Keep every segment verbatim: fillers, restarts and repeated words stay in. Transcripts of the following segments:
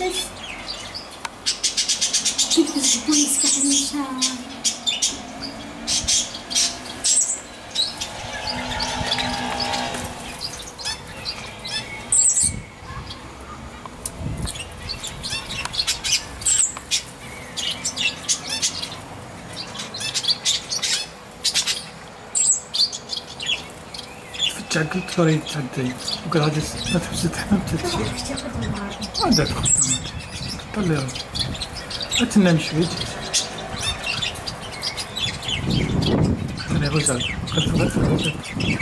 بس كيف كويس كحنشان تعقل تريد تعدي وقال هذا ما تحبس تحمم تلشي ما داك خدام طلع اتنام شوي انا غزال قد فغت غزال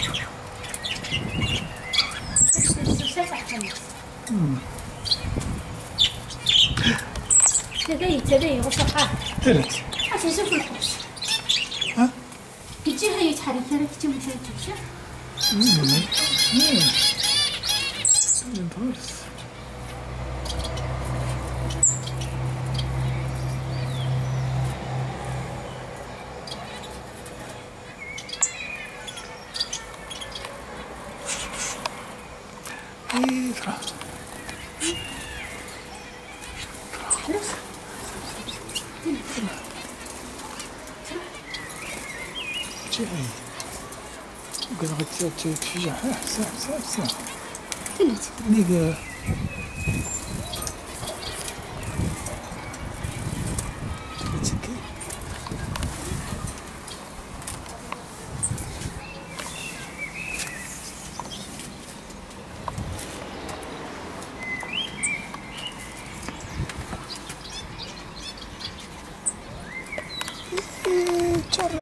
تدي تدي وصفحات ثلاث عشان شوف الحبس ها كنتي هي تحرك لك كنتي مثلا تمشي مم. مم. خالص ايه ترى جاي قلت غتشجع ساعة ساعة ساعة ثلاث دقيقة